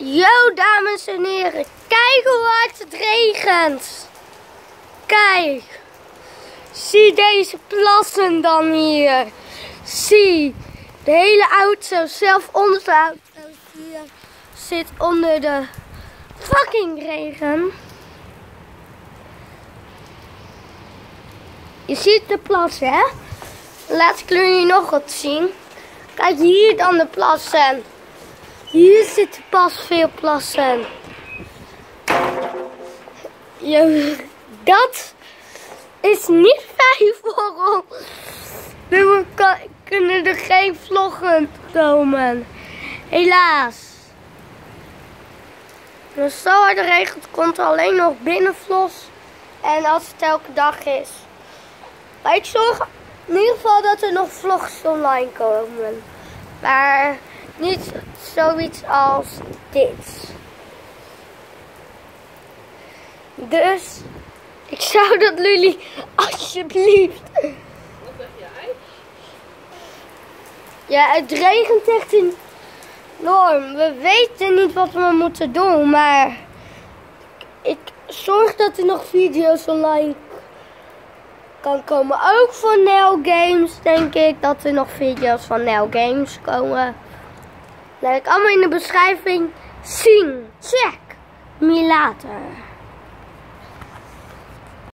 Yo dames en heren, kijk hoe hard het regent. Kijk, zie deze plassen dan hier. Zie, de hele auto, zelf onze auto hier, zit onder de fucking regen. Je ziet de plassen, hè? Laat ik jullie nog wat zien. Kijk hier dan de plassen. Hier zitten pas veel plassen. Dat is niet fijn voor ons. We kunnen er geen vloggen komen. Helaas. Als het zo hard regent, komt er alleen nog binnenvlogs. En als het elke dag is. Maar ik zorg in ieder geval dat er nog vlogs online komen. Maar niet zoiets als dit. Dus ik zou dat jullie alsjeblieft. Wat zeg jij? Ja, het regent echt enorm. We weten niet wat we moeten doen, maar ik zorg dat er nog video's online kan komen. Ook van Nel Games denk ik dat er nog video's van Nel Games komen. Laat ik allemaal in de beschrijving zien. Check me later.